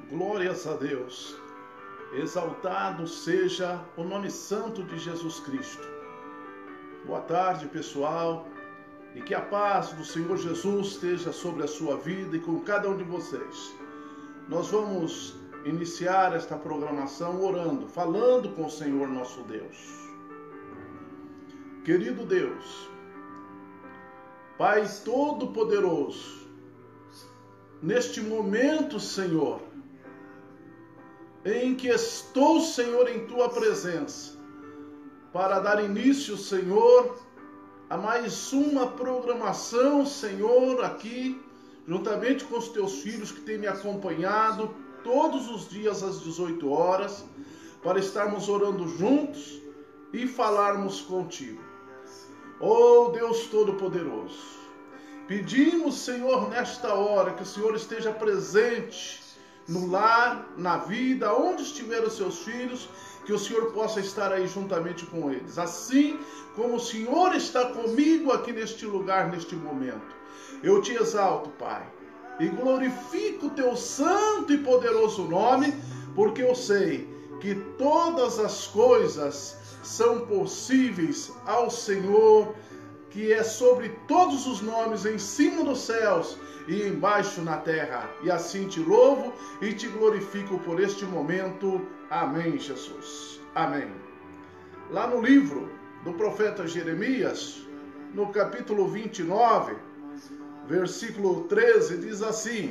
Glórias a Deus. Exaltado seja o nome santo de Jesus Cristo. Boa tarde, pessoal, e que a paz do Senhor Jesus esteja sobre a sua vida e com cada um de vocês. Nós vamos iniciar esta programação orando, falando com o Senhor nosso Deus. Querido Deus, Pai Todo-Poderoso, neste momento, Senhor, em que estou, Senhor, em Tua presença, para dar início, Senhor, a mais uma programação, Senhor, aqui, juntamente com os Teus filhos que têm me acompanhado todos os dias às 18 horas, para estarmos orando juntos e falarmos contigo. Oh Deus Todo-Poderoso, pedimos, Senhor, nesta hora, que o Senhor esteja presente no lar, na vida, onde estiver os seus filhos, que o Senhor possa estar aí juntamente com eles. Assim como o Senhor está comigo aqui neste lugar, neste momento. Eu te exalto, Pai, e glorifico o teu santo e poderoso nome, porque eu sei que todas as coisas são possíveis ao Senhor, que é sobre todos os nomes, em cima dos céus e embaixo na terra. E assim te louvo e te glorifico por este momento. Amém, Jesus. Amém. Lá no livro do profeta Jeremias, no capítulo 29, versículo 13, diz assim: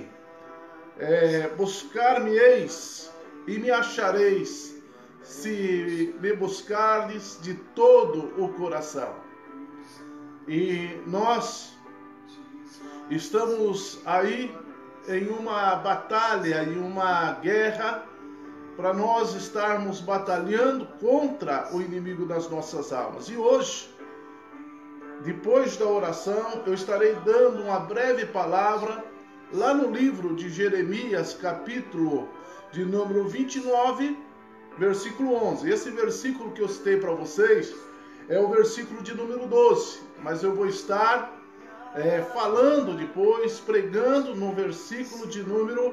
buscar-me-eis e me achareis, se me buscardes de todo o coração. E nós estamos aí em uma batalha, em uma guerra, para nós estarmos batalhando contra o inimigo das nossas almas. E hoje, depois da oração, eu estarei dando uma breve palavra lá no livro de Jeremias, capítulo de número 29, versículo 11. Esse versículo que eu citei para vocês é o versículo de número 12, mas eu vou estar falando depois, pregando no versículo de número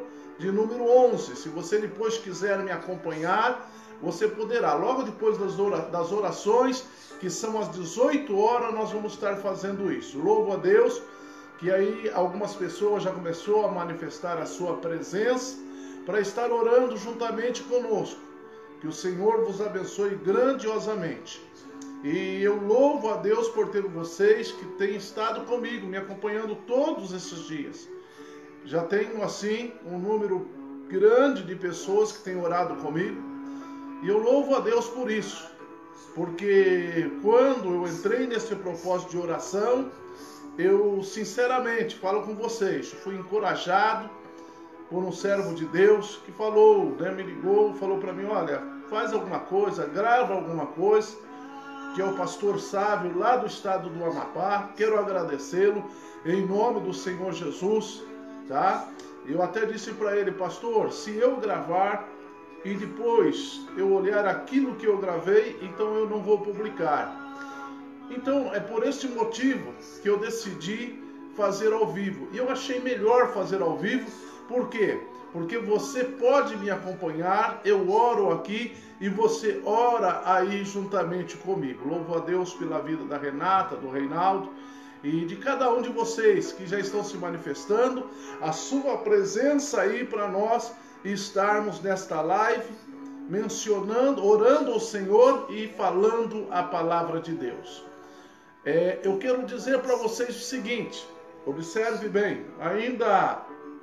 11. Se você depois quiser me acompanhar, você poderá. Logo depois das orações, que são às 18 horas, nós vamos estar fazendo isso. Louvo a Deus, que aí algumas pessoas já começou a manifestar a sua presença para estar orando juntamente conosco. Que o Senhor vos abençoe grandiosamente. E eu louvo a Deus por ter vocês que têm estado comigo, me acompanhando todos esses dias. Já tenho, assim, um número grande de pessoas que têm orado comigo. E eu louvo a Deus por isso. Porque quando eu entrei nesse propósito de oração, eu sinceramente falo com vocês, fui encorajado por um servo de Deus que falou, me ligou, falou para mim: olha, faz alguma coisa, grava alguma coisa, que é o pastor Sávio, lá do estado do Amapá. Quero agradecê-lo em nome do Senhor Jesus, tá? Eu até disse para ele: pastor, se eu gravar e depois eu olhar aquilo que eu gravei, então eu não vou publicar. Então é por este motivo que eu decidi fazer ao vivo. E eu achei melhor fazer ao vivo. Por quê? Porque você pode me acompanhar, eu oro aqui e você ora aí juntamente comigo. Louvo a Deus pela vida da Renata, do Reinaldo e de cada um de vocês que já estão se manifestando, a sua presença aí para nós estarmos nesta live, mencionando, orando ao Senhor e falando a palavra de Deus. Eu quero dizer para vocês o seguinte, observe bem, ainda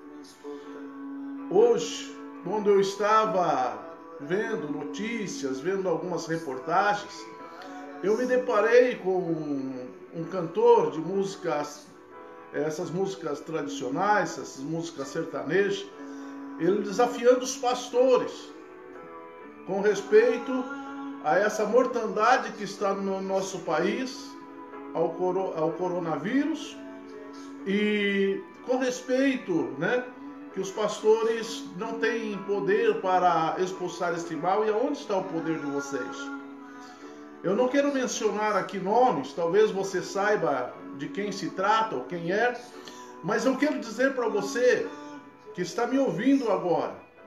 hoje, quando eu estava vendo notícias, vendo algumas reportagens, eu me deparei com um cantor de músicas, essas músicas tradicionais, essas músicas sertanejas, ele desafiando os pastores com respeito a essa mortandade que está no nosso país, ao coronavírus, e com respeito, que os pastores não têm poder para expulsar este mal. E aonde está o poder de vocês? Eu não quero mencionar aqui nomes, talvez você saiba de quem se trata ou quem é, mas eu quero dizer para você que está me ouvindo agora,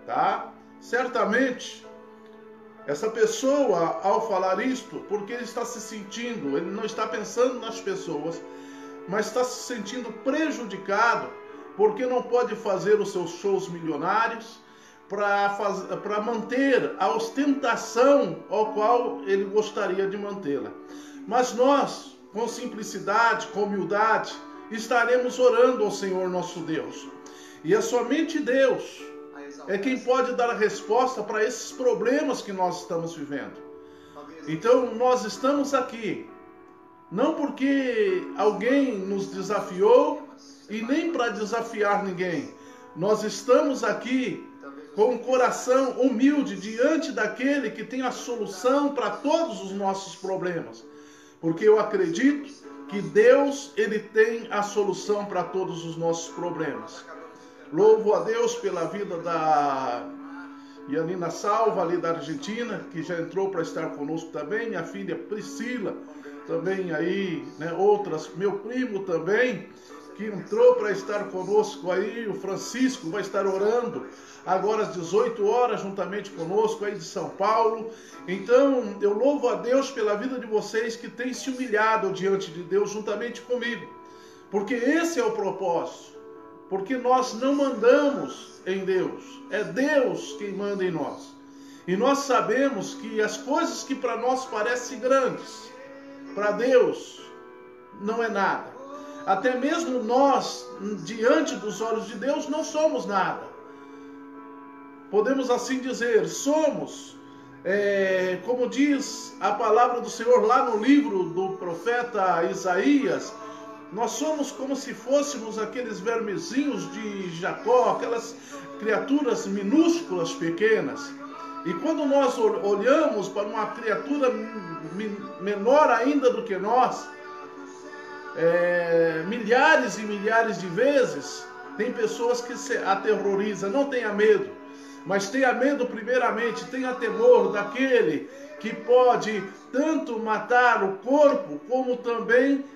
tá? Certamente, essa pessoa, ao falar isto, porque ele está se sentindo, ele não está pensando nas pessoas, mas está se sentindo prejudicado, porque não pode fazer os seus shows milionários para manter a ostentação ao qual ele gostaria de mantê-la. Mas nós, com simplicidade, com humildade, estaremos orando ao Senhor nosso Deus. E é somente Deus é quem pode dar a resposta para esses problemas que nós estamos vivendo. Então nós estamos aqui, não porque alguém nos desafiou e nem para desafiar ninguém. Nós estamos aqui com um coração humilde diante daquele que tem a solução para todos os nossos problemas. Porque eu acredito que Deus, ele tem a solução para todos os nossos problemas. Louvo a Deus pela vida da Yanina Salva, ali da Argentina, que já entrou para estar conosco também. Minha filha Priscila, também aí, né, outras, meu primo também, que entrou para estar conosco aí. O Francisco vai estar orando agora às 18 horas, juntamente conosco aí de São Paulo. Então, eu louvo a Deus pela vida de vocês que têm se humilhado diante de Deus juntamente comigo. Porque esse é o propósito. Porque nós não mandamos em Deus. É Deus quem manda em nós. E nós sabemos que as coisas que para nós parecem grandes, para Deus não é nada. Até mesmo nós, diante dos olhos de Deus, não somos nada. Podemos assim dizer, somos, como diz a palavra do Senhor lá no livro do profeta Isaías, nós somos como se fôssemos aqueles vermezinhos de Jacó, aquelas criaturas minúsculas, pequenas. E quando nós olhamos para uma criatura menor ainda do que nós, milhares e milhares de vezes, tem pessoas que se aterrorizam. Não tenha medo, mas tenha medo primeiramente, tenha temor daquele que pode tanto matar o corpo, como também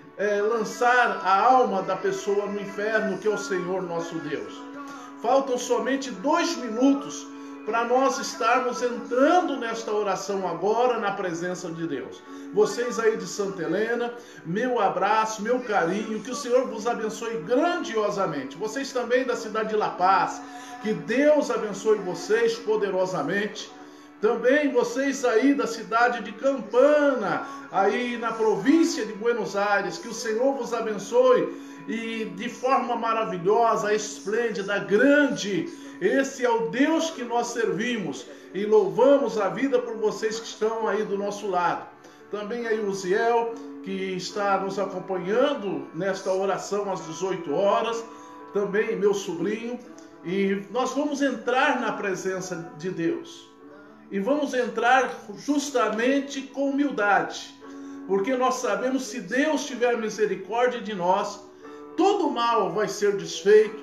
lançar a alma da pessoa no inferno, que é o Senhor nosso Deus. Faltam somente 2 minutos para nós estarmos entrando nesta oração agora na presença de Deus. Vocês aí de Santa Helena, meu abraço, meu carinho, que o Senhor vos abençoe grandiosamente. Vocês também da cidade de La Paz, que Deus abençoe vocês poderosamente. Também vocês aí da cidade de Campana, aí na província de Buenos Aires, que o Senhor vos abençoe e de forma maravilhosa, esplêndida, grande. Esse é o Deus que nós servimos e louvamos a vida por vocês que estão aí do nosso lado. Também aí o Ziel, que está nos acompanhando nesta oração às 18 horas, também meu sobrinho. E nós vamos entrar na presença de Deus. E vamos entrar justamente com humildade, porque nós sabemos, se Deus tiver misericórdia de nós, todo mal vai ser desfeito,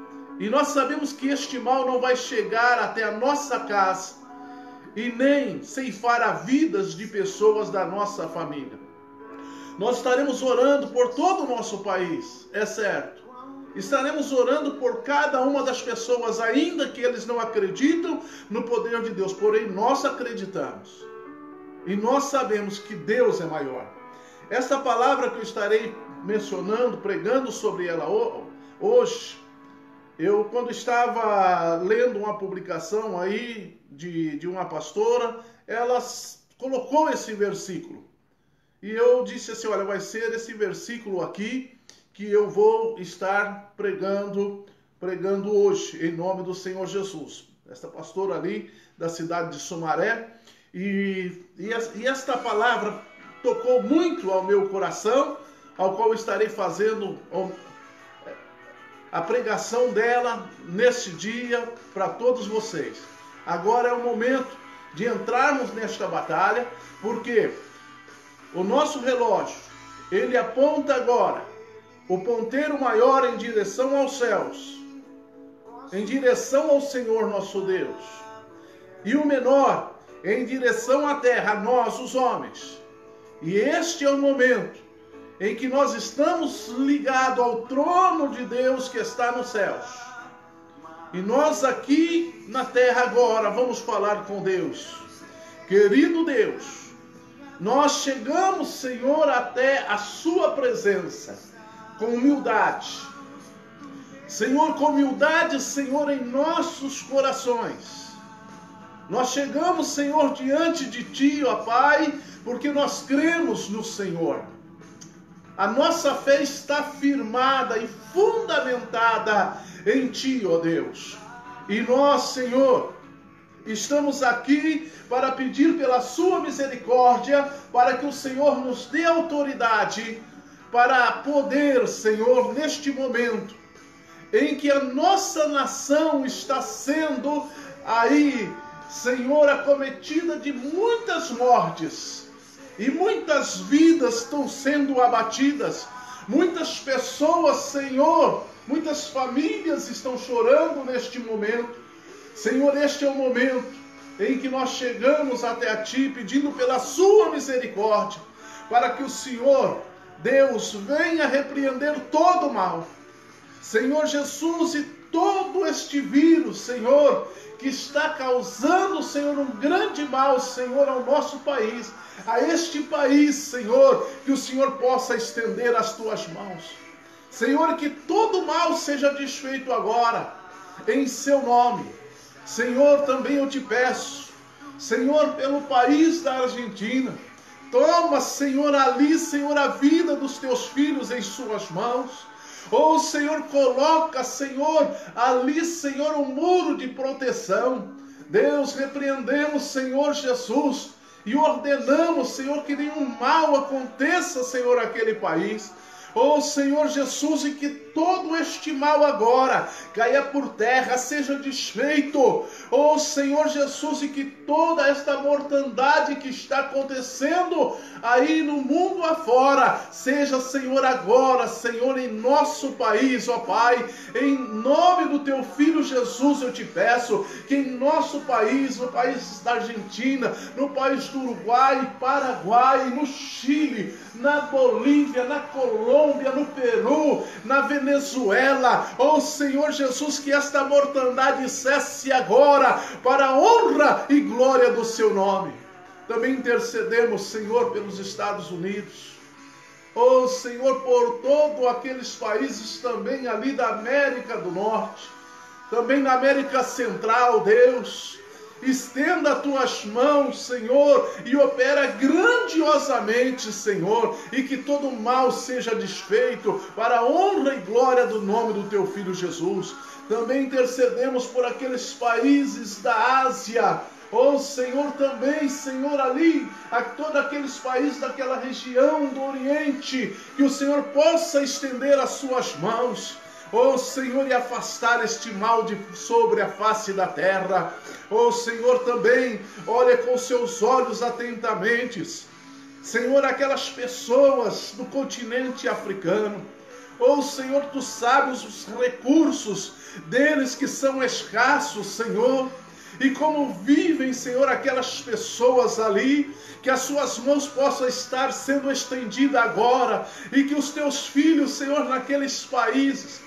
e nós sabemos que este mal não vai chegar até a nossa casa, e nem ceifar a vidas de pessoas da nossa família. Nós estaremos orando por todo o nosso país, é certo. Estaremos orando por cada uma das pessoas, ainda que eles não acreditam no poder de Deus. Porém, nós acreditamos. E nós sabemos que Deus é maior. Esta palavra que eu estarei mencionando, pregando sobre ela hoje, eu quando estava lendo uma publicação aí de uma pastora, ela colocou esse versículo. E eu disse assim, olha, vai ser esse versículo aqui que eu vou estar pregando hoje, em nome do Senhor Jesus. Esta pastora ali da cidade de Sumaré, e esta palavra tocou muito ao meu coração, ao qual estarei fazendo a pregação dela neste dia para todos vocês. Agora é o momento de entrarmos nesta batalha, porque o nosso relógio, ele aponta agora o ponteiro maior em direção aos céus, em direção ao Senhor nosso Deus, e o menor em direção à terra, a nós, os homens. E este é o momento em que nós estamos ligados ao trono de Deus que está nos céus. E nós aqui na terra agora vamos falar com Deus. Querido Deus, nós chegamos, Senhor, até a sua presença, com humildade. Senhor, com humildade, Senhor, em nossos corações. Nós chegamos, Senhor, diante de Ti, ó Pai, porque nós cremos no Senhor. A nossa fé está firmada e fundamentada em Ti, ó Deus. E nós, Senhor, estamos aqui para pedir pela Sua misericórdia, para que o Senhor nos dê autoridade para poder, Senhor, neste momento em que a nossa nação está sendo aí, Senhor, acometida de muitas mortes, e muitas vidas estão sendo abatidas, muitas pessoas, Senhor, muitas famílias estão chorando neste momento. Senhor, este é o momento em que nós chegamos até a Ti, pedindo pela Sua misericórdia, para que o Senhor, Deus, venha repreender todo o mal. Senhor Jesus, e todo este vírus, Senhor, que está causando, Senhor, um grande mal, Senhor, ao nosso país, a este país, Senhor, que o Senhor possa estender as Tuas mãos. Senhor, que todo mal seja desfeito agora, em Seu nome. Senhor, também eu te peço, Senhor, pelo país da Argentina, toma, Senhor, ali, Senhor, a vida dos Teus filhos em Suas mãos. Oh, Senhor, coloca, Senhor, ali, Senhor, um muro de proteção. Deus, repreendemos, Senhor Jesus, e ordenamos, Senhor, que nenhum mal aconteça, Senhor, àquele país. Oh, Senhor Jesus, e que todo este mal agora caia por terra, seja desfeito. Oh, Senhor Jesus, e que toda esta mortandade que está acontecendo aí no mundo afora, seja, Senhor, agora, Senhor, em nosso país, ó Pai, em nome do Teu Filho Jesus, eu te peço que em nosso país, no país da Argentina, no país do Uruguai, Paraguai, no Chile, na Bolívia, na Colômbia, no Peru, na Venezuela, ó Senhor Jesus, que esta mortandade cesse agora, para a honra e glória do Seu nome. Também intercedemos, Senhor, pelos Estados Unidos. Oh, Senhor, por todos aqueles países também ali da América do Norte, também na América Central, Deus. Estenda as Tuas mãos, Senhor, e opera grandiosamente, Senhor, e que todo mal seja desfeito para a honra e glória do nome do Teu Filho Jesus. Também intercedemos por aqueles países da Ásia. Oh, Senhor, também, Senhor, ali, a todos aqueles países daquela região do Oriente, que o Senhor possa estender as Suas mãos. Oh, Senhor, e afastar este mal sobre a face da terra. Oh, Senhor, também, olha com seus olhos atentamente, Senhor, aquelas pessoas do continente africano. Oh, Senhor, Tu sabes os recursos deles que são escassos, Senhor. E como vivem, Senhor, aquelas pessoas ali, que as Suas mãos possam estar sendo estendidas agora, e que os Teus filhos, Senhor, naqueles países,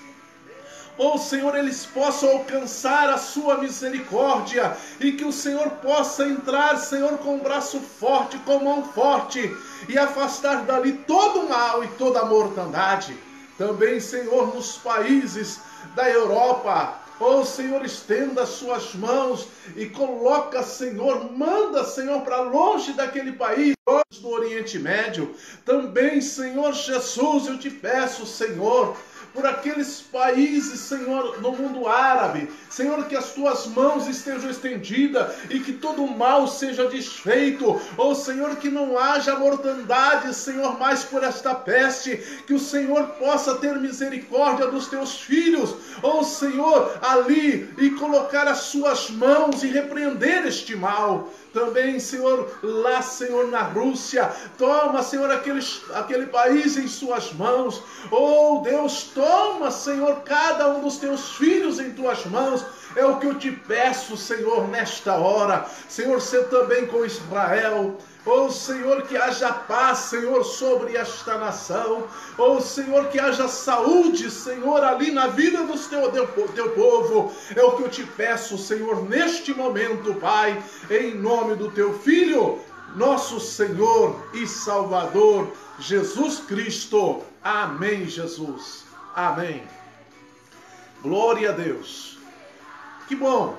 oh, Senhor, eles possam alcançar a Sua misericórdia, e que o Senhor possa entrar, Senhor, com um braço forte, com mão forte, e afastar dali todo o mal e toda a mortandade. Também, Senhor, nos países da Europa, oh, Senhor, estenda as Suas mãos e coloca, Senhor, manda, Senhor, para longe daquele país, do Oriente Médio. Também, Senhor Jesus, eu te peço, Senhor, por aqueles países, Senhor, no mundo árabe, Senhor, que as Tuas mãos estejam estendidas e que todo o mal seja desfeito. Oh, Senhor, que não haja mortandade, Senhor, mais por esta peste, que o Senhor possa ter misericórdia dos Teus filhos, oh, Senhor, ali, e colocar as Suas mãos e repreender este mal. Também, Senhor, lá, Senhor, na Rússia, toma, Senhor, aquele país em Suas mãos. Oh, Deus, toma, Senhor, cada um dos Teus filhos em Tuas mãos. É o que eu te peço, Senhor, nesta hora. Senhor, ser também com Israel. Oh Senhor, que haja paz, Senhor, sobre esta nação. Oh Senhor, que haja saúde, Senhor, ali na vida do teu povo. É o que eu te peço, Senhor, neste momento, Pai, em nome do teu Filho, nosso Senhor e Salvador, Jesus Cristo. Amém, Jesus. Amém. Glória a Deus. Que bom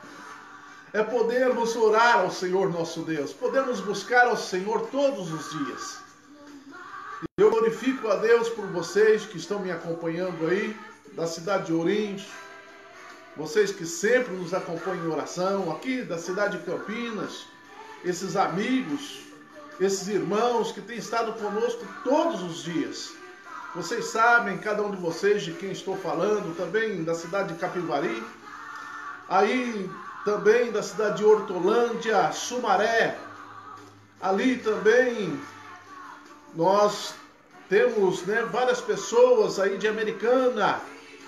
é podermos orar ao Senhor nosso Deus, podermos buscar ao Senhor todos os dias. Eu glorifico a Deus por vocês que estão me acompanhando aí, da cidade de Ourinhos, vocês que sempre nos acompanham em oração, aqui da cidade de Campinas, esses amigos, esses irmãos que têm estado conosco todos os dias. Vocês sabem, cada um de vocês, de quem estou falando, também da cidade de Capivari, aí também da cidade de Hortolândia, Sumaré. Ali também nós temos, várias pessoas aí de Americana.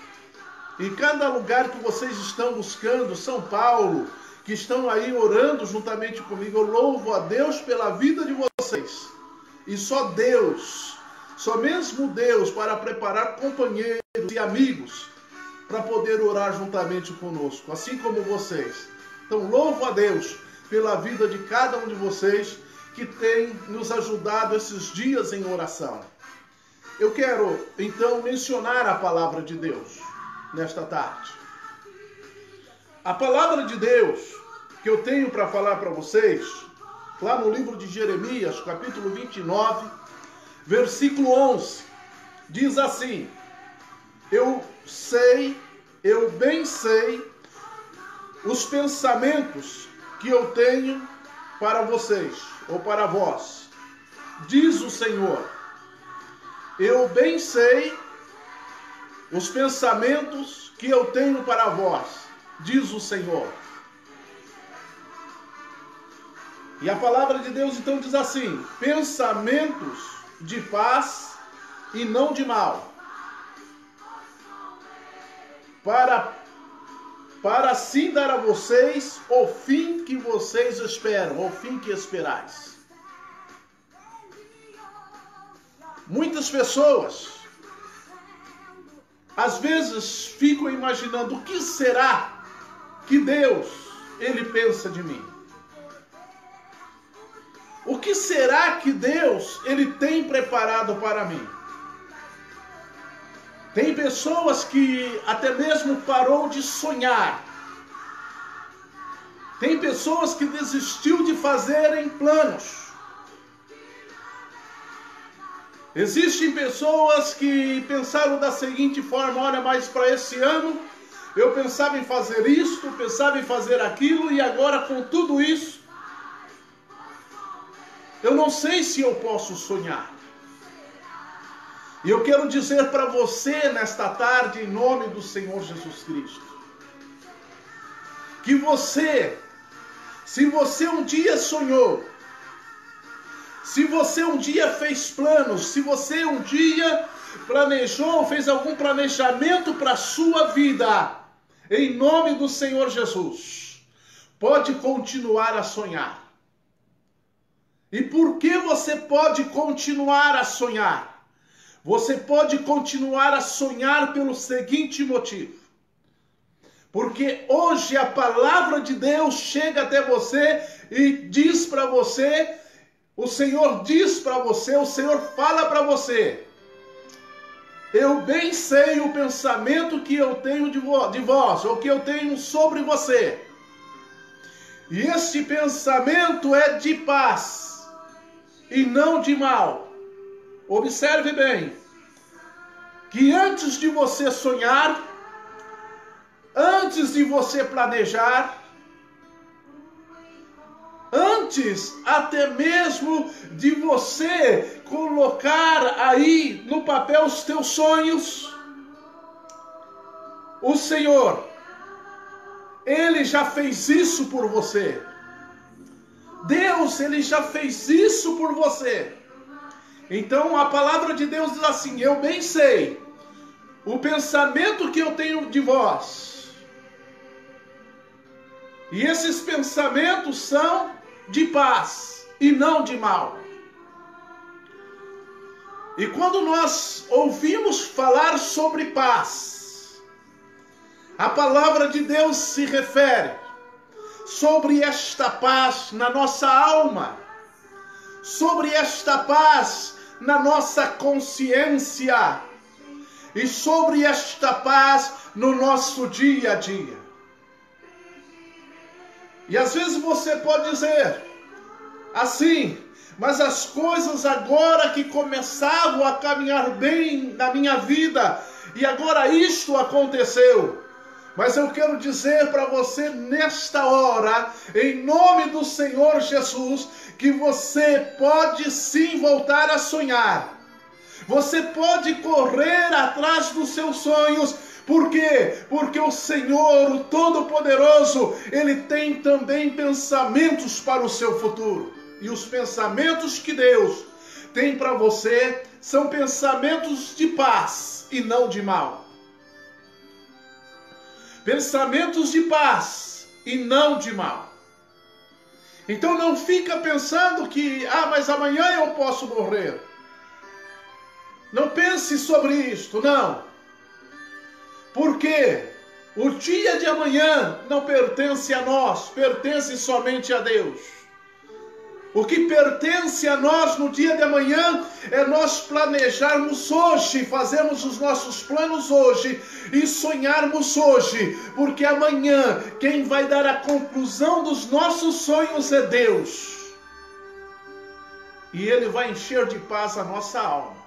E cada lugar que vocês estão buscando, São Paulo, que estão aí orando juntamente comigo, eu louvo a Deus pela vida de vocês. E só Deus, só mesmo Deus, para preparar companheiros e amigos para poder orar juntamente conosco, assim como vocês. Então, louvo a Deus pela vida de cada um de vocês que tem nos ajudado esses dias em oração. Eu quero, então, mencionar a palavra de Deus nesta tarde. A palavra de Deus que eu tenho para falar para vocês, lá no livro de Jeremias, capítulo 29, versículo 11, diz assim: eu bem sei os pensamentos que eu tenho para vocês, ou para vós, diz o Senhor. Eu bem sei os pensamentos que eu tenho para vós, diz o Senhor. E a palavra de Deus então diz assim: pensamentos de paz e não de mal, para assim dar a vocês o fim que vocês esperam, o fim que esperais. Muitas pessoas, às vezes, ficam imaginando o que será que Deus, Ele pensa de mim. O que será que Deus, Ele tem preparado para mim? Tem pessoas que até mesmo parou de sonhar. Tem pessoas que desistiu de fazerem planos. Existem pessoas que pensaram da seguinte forma: olha, mas para esse ano eu pensava em fazer isto, pensava em fazer aquilo, e agora com tudo isso, eu não sei se eu posso sonhar. E eu quero dizer para você nesta tarde, em nome do Senhor Jesus Cristo, que você, se você um dia sonhou, se você um dia fez planos, se você um dia planejou, fez algum planejamento para a sua vida, em nome do Senhor Jesus, pode continuar a sonhar. E por que você pode continuar a sonhar? Você pode continuar a sonhar pelo seguinte motivo: porque hoje a palavra de Deus chega até você e diz para você, o Senhor diz para você, o Senhor fala para você: eu bem sei o pensamento que eu tenho de vós, ou que eu tenho sobre você. E este pensamento é de paz e não de mal. Observe bem, que antes de você sonhar, antes de você planejar, antes até mesmo de você colocar aí no papel os teus sonhos, o Senhor, Ele já fez isso por você. Deus, Ele já fez isso por você. Então a palavra de Deus diz assim: eu bem sei o pensamento que eu tenho de vós. E esses pensamentos são de paz e não de mal. E quando nós ouvimos falar sobre paz, a palavra de Deus se refere sobre esta paz na nossa alma, sobre esta paz na nossa consciência e sobre esta paz no nosso dia a dia. E às vezes você pode dizer assim: mas as coisas agora que começavam a caminhar bem na minha vida, e agora isto aconteceu. Mas eu quero dizer para você nesta hora, em nome do Senhor Jesus, que você pode sim voltar a sonhar. Você pode correr atrás dos seus sonhos. Por quê? Porque o Senhor, o Todo-Poderoso, Ele tem também pensamentos para o seu futuro. E os pensamentos que Deus tem para você são pensamentos de paz e não de mal. Pensamentos de paz e não de mal. Então não fica pensando que, mas amanhã eu posso morrer. Não pense sobre isto, não. Porque o dia de amanhã não pertence a nós, pertence somente a Deus. O que pertence a nós no dia de amanhã é nós planejarmos hoje, fazermos os nossos planos hoje e sonharmos hoje, porque amanhã quem vai dar a conclusão dos nossos sonhos é Deus. E Ele vai encher de paz a nossa alma.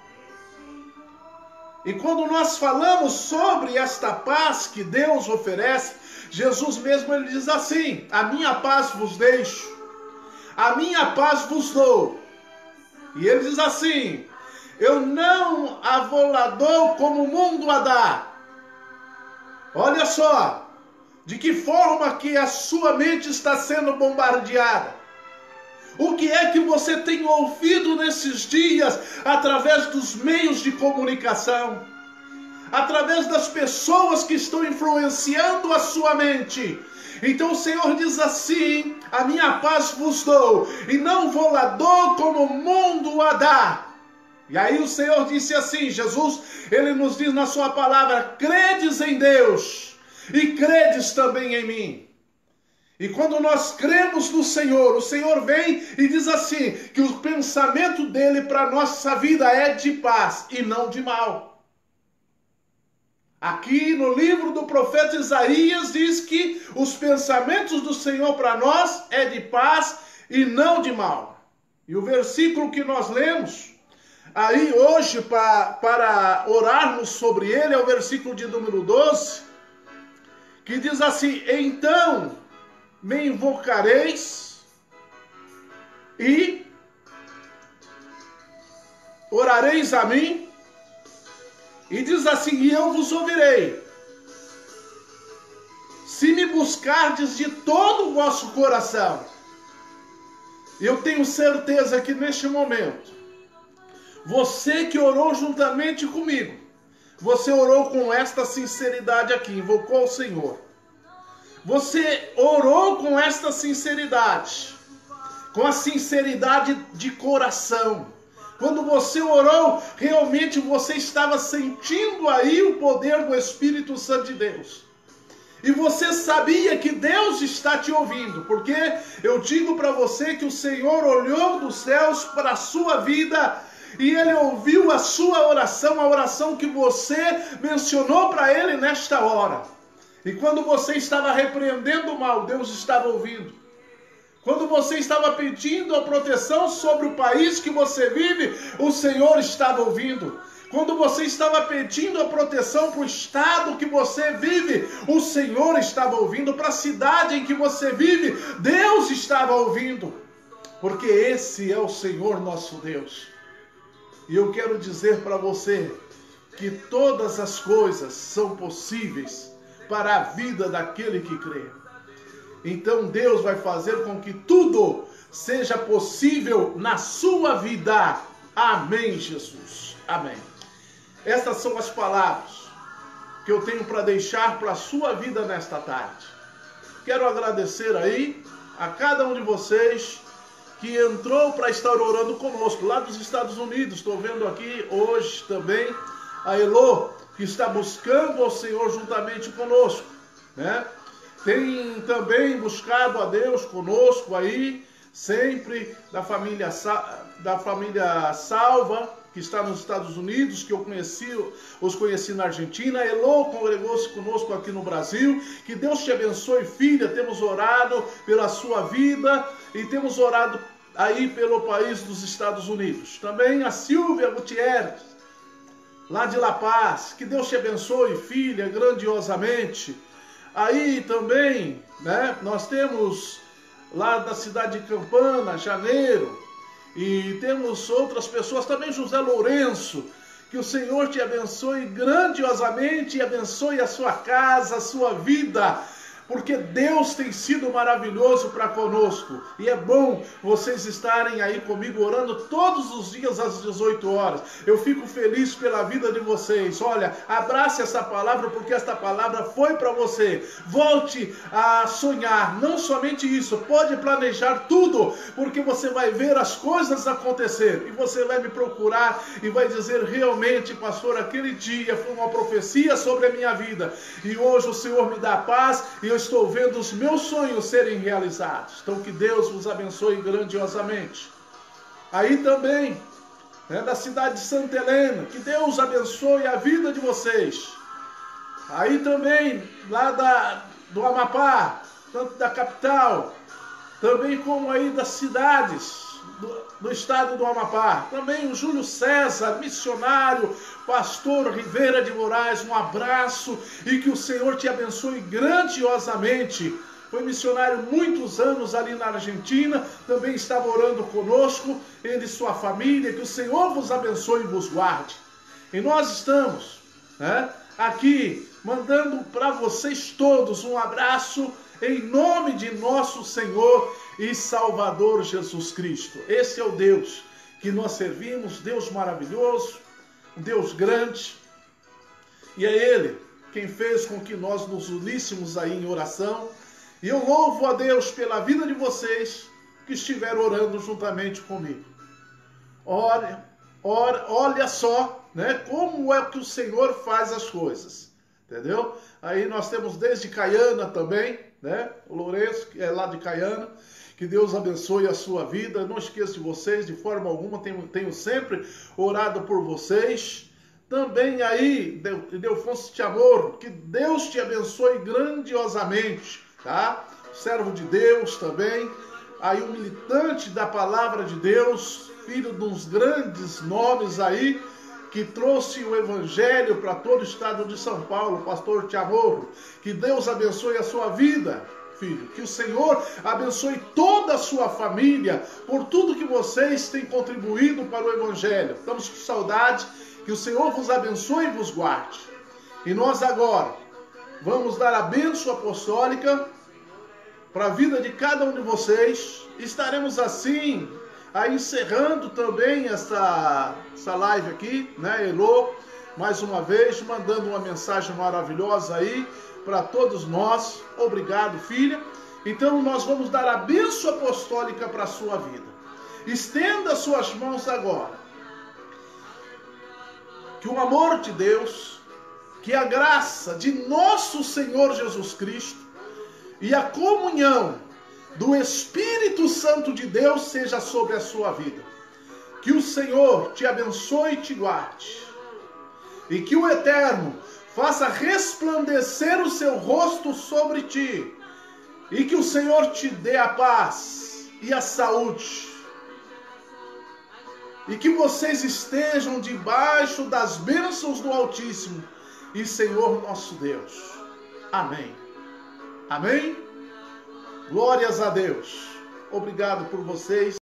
E quando nós falamos sobre esta paz que Deus oferece, Jesus mesmo ele diz assim: a minha paz vos deixo, a minha paz vos dou. E ele diz assim: eu não a vou dou como o mundo a dá. Olha só, de que forma que a sua mente está sendo bombardeada. O que é que você tem ouvido nesses dias através dos meios de comunicação? Através das pessoas que estão influenciando a sua mente. Então o Senhor diz assim: a minha paz vos dou, e não vou lá dou como o mundo a dá. E aí o Senhor disse assim, Jesus, Ele nos diz na sua palavra: credes em Deus, e credes também em mim. E quando nós cremos no Senhor, o Senhor vem e diz assim, que o pensamento dele para a nossa vida é de paz e não de mal. Aqui no livro do profeta Isaías diz que os pensamentos do Senhor para nós é de paz e não de mal. E o versículo que nós lemos aí hoje para orarmos sobre ele é o versículo de número 12, que diz assim: então me invocareis e orareis a mim. E diz assim: e eu vos ouvirei, se me buscardes de todo o vosso coração. Eu tenho certeza que neste momento, você que orou juntamente comigo, você orou com esta sinceridade aqui, invocou o Senhor. Você orou com esta sinceridade, com a sinceridade de coração. Quando você orou, realmente você estava sentindo aí o poder do Espírito Santo de Deus. E você sabia que Deus está te ouvindo, porque eu digo para você que o Senhor olhou dos céus para a sua vida e Ele ouviu a sua oração, a oração que você mencionou para Ele nesta hora. E quando você estava repreendendo o mal, Deus estava ouvindo. Quando você estava pedindo a proteção sobre o país que você vive, o Senhor estava ouvindo. Quando você estava pedindo a proteção para o estado que você vive, o Senhor estava ouvindo. Para a cidade em que você vive, Deus estava ouvindo. Porque esse é o Senhor nosso Deus. E eu quero dizer para você que todas as coisas são possíveis para a vida daquele que crê. Então Deus vai fazer com que tudo seja possível na sua vida. Amém, Jesus. Amém. Essas são as palavras que eu tenho para deixar para a sua vida nesta tarde. Quero agradecer aí a cada um de vocês que entrou para estar orando conosco, lá dos Estados Unidos. Estou vendo aqui hoje também a Elô, que está buscando ao Senhor juntamente conosco, né? Tem também buscado a Deus conosco aí, sempre da família Salva, que está nos Estados Unidos, que os conheci na Argentina. A Elô congregou-se conosco aqui no Brasil. Que Deus te abençoe, filha. Temos orado pela sua vida e temos orado aí pelo país dos Estados Unidos. Também a Silvia Gutierrez, lá de La Paz. Que Deus te abençoe, filha, grandiosamente. Aí também, né, nós temos lá da cidade de Campana, Janeiro, e temos outras pessoas, também José Lourenço. Que o Senhor te abençoe grandiosamente e abençoe a sua casa, a sua vida, porque Deus tem sido maravilhoso para conosco. E é bom vocês estarem aí comigo orando todos os dias às 18 horas. Eu fico feliz pela vida de vocês. Olha, abrace essa palavra, porque esta palavra foi para você. Volte a sonhar, não somente isso, pode planejar tudo, porque você vai ver as coisas acontecer. E você vai me procurar e vai dizer: realmente, pastor, aquele dia foi uma profecia sobre a minha vida. E hoje o Senhor me dá paz e eu estou vendo os meus sonhos serem realizados. Então que Deus vos abençoe grandiosamente. Aí também, né, da cidade de Santa Helena, que Deus abençoe a vida de vocês. Aí também, lá do Amapá, tanto da capital, também como aí das cidades do estado do Amapá. Também o Júlio César, missionário, pastor Rivera de Moraes, um abraço e que o Senhor te abençoe grandiosamente. Foi missionário muitos anos ali na Argentina, também estava orando conosco, ele e sua família. Que o Senhor vos abençoe e vos guarde. E nós estamos, né, aqui mandando para vocês todos um abraço em nome de nosso Senhor e Salvador Jesus Cristo. Esse é o Deus que nós servimos, Deus maravilhoso, um Deus grande. E é Ele quem fez com que nós nos uníssemos aí em oração. E eu louvo a Deus pela vida de vocês que estiveram orando juntamente comigo. Olha só, né, como é que o Senhor faz as coisas. Entendeu? Aí nós temos desde Caiana também, né? O Lourenço, que é lá de Caiana. Que Deus abençoe a sua vida. Não esqueço de vocês, de forma alguma. Tenho sempre orado por vocês. Também aí, Delfonso Chamorro, que Deus te abençoe grandiosamente, tá? Servo de Deus também. Aí um militante da palavra de Deus, filho de uns grandes nomes aí, que trouxe o evangelho para todo o estado de São Paulo, pastor Chamorro. Que Deus abençoe a sua vida, filho. Que o Senhor abençoe toda a sua família por tudo que vocês têm contribuído para o evangelho. Estamos com saudade. Que o Senhor vos abençoe e vos guarde. E nós agora vamos dar a bênção apostólica para a vida de cada um de vocês. Estaremos assim aí encerrando também essa live aqui, né, Elô, mais uma vez, mandando uma mensagem maravilhosa aí para todos nós. Obrigado, filha. Então nós vamos dar a bênção apostólica para a sua vida. Estenda suas mãos agora. Que o amor de Deus, que a graça de nosso Senhor Jesus Cristo e a comunhão do Espírito Santo de Deus seja sobre a sua vida. Que o Senhor te abençoe e te guarde. E que o Eterno faça resplandecer o seu rosto sobre ti. E que o Senhor te dê a paz e a saúde. E que vocês estejam debaixo das bênçãos do Altíssimo e Senhor nosso Deus. Amém. Amém. Glórias a Deus. Obrigado por vocês.